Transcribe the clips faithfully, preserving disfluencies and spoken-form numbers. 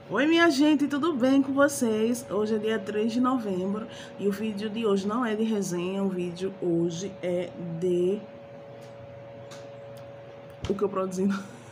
Oi minha gente, tudo bem com vocês? Hoje é dia três de novembro e o vídeo de hoje não é de resenha, o vídeo hoje é de o que eu produzi.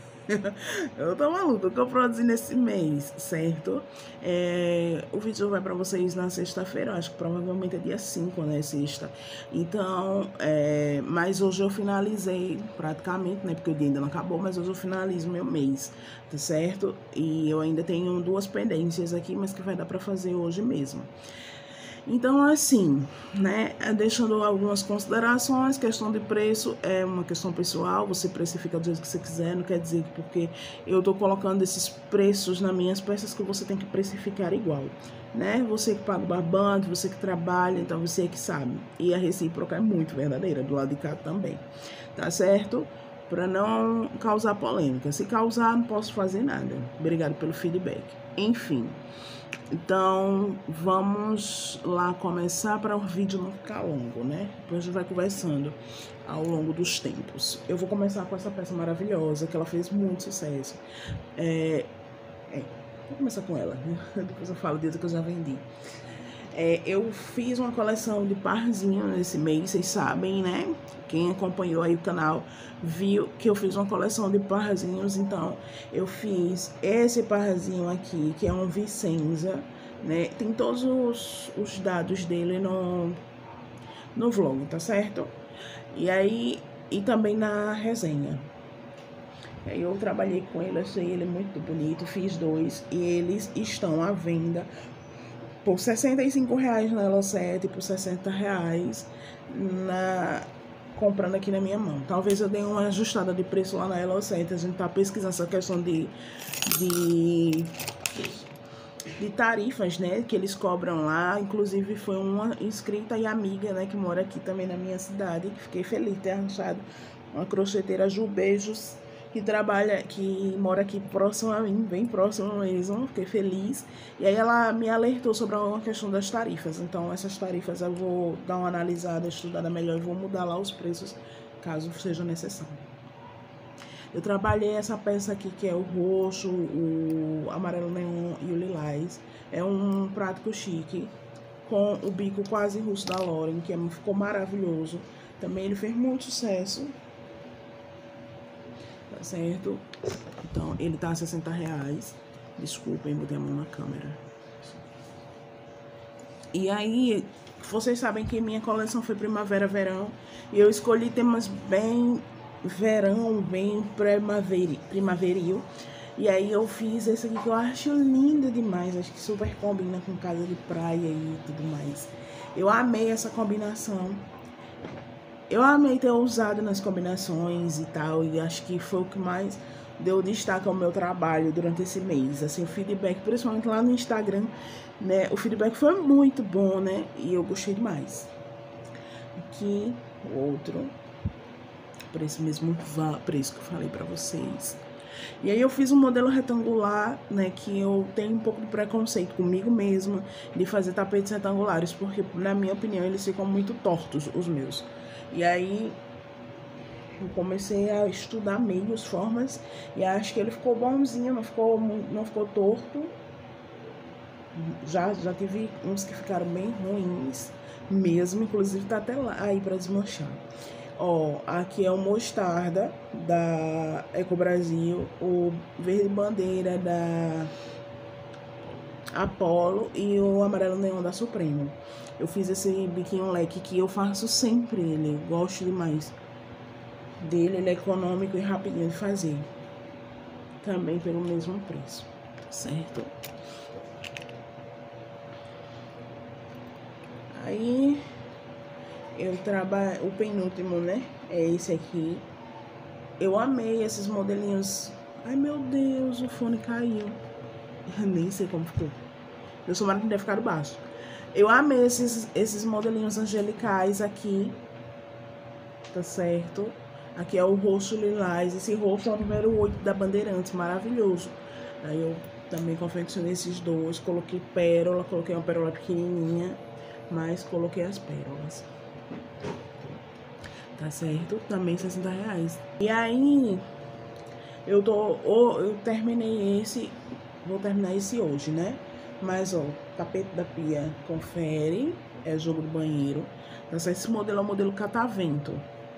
Eu tô maluca, o que eu produzi nesse mês, certo? É, o vídeo vai pra vocês na sexta-feira, acho que provavelmente é dia cinco, né, sexta. Então, é, mas hoje eu finalizei praticamente, né, porque o dia ainda não acabou, mas hoje eu finalizo meu mês, tá certo? E eu ainda tenho duas pendências aqui, mas que vai dar pra fazer hoje mesmo. Então, assim, né, deixando algumas considerações, questão de preço é uma questão pessoal, você precifica do jeito que você quiser, não quer dizer que porque eu tô colocando esses preços nas minhas peças que você tem que precificar igual, né? Você que paga o barbante, você que trabalha, então você é que sabe. E a recíproca é muito verdadeira, do lado de cá também, tá certo? Para não causar polêmica. Se causar, não posso fazer nada. Obrigado pelo feedback. Enfim. Então, vamos lá começar para o vídeo não ficar longo, né? Depois a gente vai conversando ao longo dos tempos. Eu vou começar com essa peça maravilhosa, que ela fez muito sucesso. É, é, vou começar com ela, né? Depois eu falo disso que eu já vendi. É, eu fiz uma coleção de parzinho nesse mês, vocês sabem, né? Quem acompanhou aí o canal viu que eu fiz uma coleção de parzinhos. Então, eu fiz esse parzinho aqui, que é um Vicenza, né? Tem todos os, os dados dele no, no vlog, tá certo? E aí, e também na resenha. Aí eu trabalhei com ele, achei ele muito bonito, fiz dois e eles estão à venda por sessenta e cinco reais na Elo sete, por sessenta reais na, comprando aqui na minha mão. Talvez eu dê uma ajustada de preço lá na Elo sete, a gente tá pesquisando essa questão de, de, de tarifas, né, que eles cobram lá. Inclusive foi uma inscrita e amiga, né, que mora aqui também na minha cidade, que fiquei feliz de ter achado uma crocheteira Ju Beijos, que trabalha, que mora aqui próximo a mim, bem próximo mesmo, fiquei feliz. E aí ela me alertou sobre uma questão das tarifas. Então essas tarifas eu vou dar uma analisada, estudada melhor e vou mudar lá os preços, caso seja necessário. Eu trabalhei essa peça aqui, que é o roxo, o amarelo neon e o lilás. É um prático chique, com o bico quase russo da Lauren, que ficou maravilhoso. Também ele fez muito sucesso. Tá certo? Então, ele tá a sessenta reais. Desculpem, botei a mão na câmera. E aí, vocês sabem que minha coleção foi primavera-verão. E eu escolhi temas bem verão, bem primaveril. E aí eu fiz esse aqui que eu acho lindo demais. Acho que super combina com casa de praia e tudo mais. Eu amei essa combinação. Eu amei ter usado nas combinações e tal, e acho que foi o que mais deu destaque ao meu trabalho durante esse mês. Assim, o feedback, principalmente lá no Instagram, né? O feedback foi muito bom, né? E eu gostei demais. Aqui, o outro, por esse mesmo preço que eu falei pra vocês. E aí eu fiz um modelo retangular, né, que eu tenho um pouco de preconceito comigo mesma de fazer tapetes retangulares, porque na minha opinião eles ficam muito tortos, os meus. E aí eu comecei a estudar meios, formas, e acho que ele ficou bonzinho, não ficou, não ficou torto. Já, já tive uns que ficaram bem ruins mesmo, inclusive tá até lá aí pra desmanchar. Ó, aqui é o mostarda da Eco Brasil, o verde bandeira da Apollo e o amarelo neon da Supremo. Eu fiz esse biquinho leque que eu faço sempre ele, gosto demais dele, ele é econômico e rapidinho de fazer. Também pelo mesmo preço, certo? Aí eu trabalho, o penúltimo, né? É esse aqui. Eu amei esses modelinhos. Ai meu Deus, o fone caiu. Eu nem sei como ficou. Eu sou que deve ficar baixo. Eu amei esses, esses modelinhos angelicais aqui. Tá certo? Aqui é o roxo lilás. Esse roxo é o número oito da Bandeirantes, maravilhoso. Aí eu também confeccionei esses dois. Coloquei pérola, coloquei uma pérola pequenininha, mas coloquei as pérolas. Tá certo? Também sessenta reais. E aí, eu tô, eu terminei esse vou terminar esse hoje, né? Mas, ó, tapete da pia, confere, é jogo do banheiro. Tá certo? Esse modelo é o modelo catavento.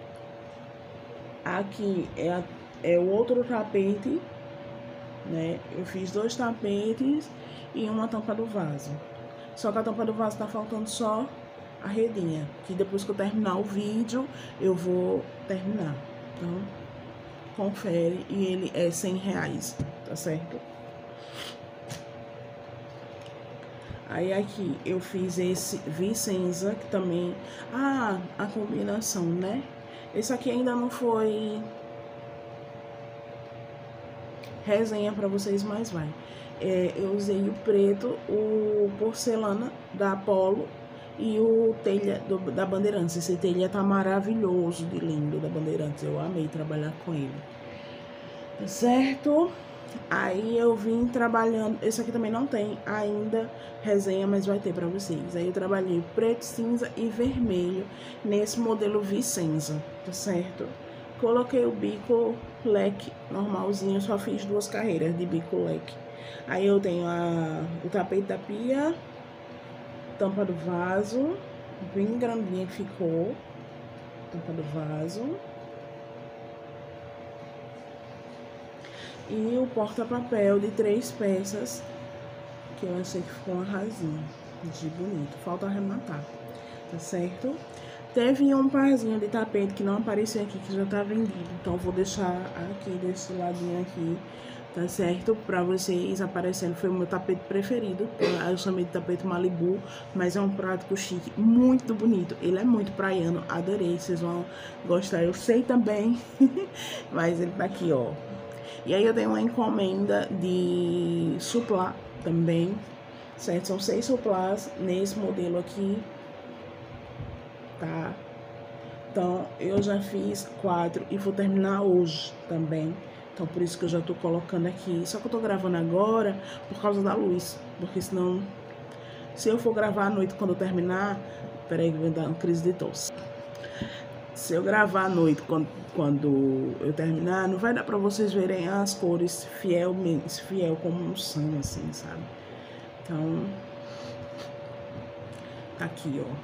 Aqui é, a, é o outro tapete, né? Eu fiz dois tapetes e uma tampa do vaso. Só que a tampa do vaso tá faltando só a redinha, que depois que eu terminar o vídeo, eu vou terminar. Então, confere, e ele é cem reais, tá certo? Aí aqui eu fiz esse Vicenza, que também... Ah, a combinação, né? Esse aqui ainda não foi resenha pra vocês, mas vai. É, eu usei o preto, o porcelana da Apollo e o telha do, da Bandeirantes. Esse telha tá maravilhoso, de lindo, da Bandeirantes. Eu amei trabalhar com ele. Tá certo? Aí eu vim trabalhando... Esse aqui também não tem ainda resenha, mas vai ter pra vocês. Aí eu trabalhei preto, cinza e vermelho nesse modelo Vicenza, tá certo? Coloquei o bico leque normalzinho, só fiz duas carreiras de bico leque. Aí eu tenho a, o tapete da pia, tampa do vaso, bem grandinha que ficou, tampa do vaso. E o porta-papel de três peças, que eu achei que ficou um arrasinho de bonito. Falta arrematar, tá certo? Teve um parzinho de tapete que não apareceu aqui, que já tá vendido. Então, eu vou deixar aqui, desse ladinho aqui, tá certo? Pra vocês aparecendo. Foi o meu tapete preferido. Eu chamei de tapete Malibu, mas é um prático chique, muito bonito. Ele é muito praiano, adorei. Vocês vão gostar, eu sei também. Mas ele tá aqui, ó. E aí eu tenho uma encomenda de suplá também, certo? São seis suplás nesse modelo aqui, tá? Então, eu já fiz quatro e vou terminar hoje também. Então, por isso que eu já tô colocando aqui. Só que eu tô gravando agora por causa da luz, porque senão, se eu for gravar à noite quando eu terminar... Peraí que vai dar uma crise de tosse. Se eu gravar à noite, quando, quando eu terminar, não vai dar pra vocês verem as cores fiel, fiel como um são, assim, sabe? Então, tá aqui, ó.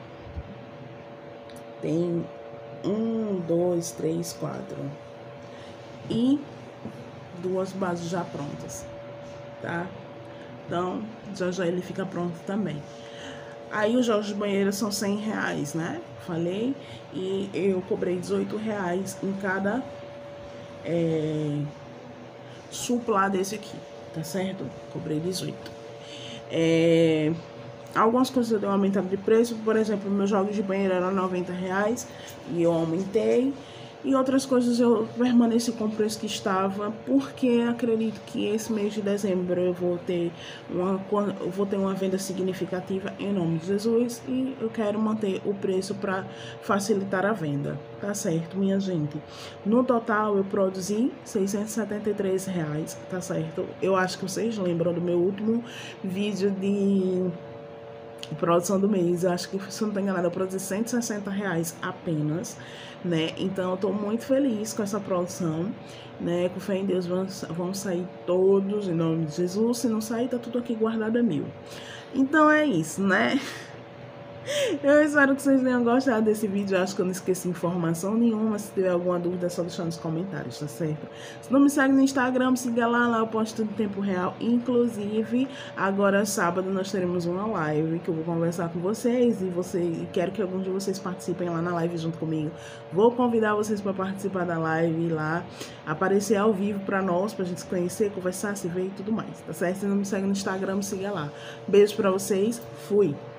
Tem um, dois, três, quatro. E duas bases já prontas, tá? Então, já já ele fica pronto também. Aí os jogos de banheiro são cem reais, né? Falei. E eu cobrei dezoito reais em cada é, suplá desse aqui, tá certo? Cobrei dezoito. É, algumas coisas eu dei uma aumentada de preço. Por exemplo, meus jogos de banheiro eram noventa reais e eu aumentei. E outras coisas eu permaneci com o preço que estava, porque acredito que esse mês de dezembro eu vou ter uma, eu vou ter uma venda significativa em nome de Jesus, e eu quero manter o preço para facilitar a venda, tá certo, minha gente? No total eu produzi seiscentos e setenta e três reais, tá certo? Eu acho que vocês lembram do meu último vídeo de produção do mês. Eu acho que, se eu não tô enganada, eu produzi cento e sessenta reais apenas, né? Então eu tô muito feliz com essa produção, né? Com fé em Deus vão, vão sair todos, em nome de Jesus. Se não sair, tá tudo aqui guardado a mil. Então é isso, né? Eu espero que vocês tenham gostado desse vídeo. Eu acho que eu não esqueci informação nenhuma. Se tiver alguma dúvida, é só deixar nos comentários, tá certo? Se não me segue no Instagram, me siga lá. Lá eu posto tudo em tempo real. Inclusive, agora sábado nós teremos uma live que eu vou conversar com vocês. E, você, e quero que alguns de vocês participem lá na live junto comigo. Vou convidar vocês para participar da live lá. Aparecer ao vivo para nós, pra gente se conhecer, conversar, se ver e tudo mais, tá certo? Se não me segue no Instagram, me siga lá. Beijo pra vocês. Fui!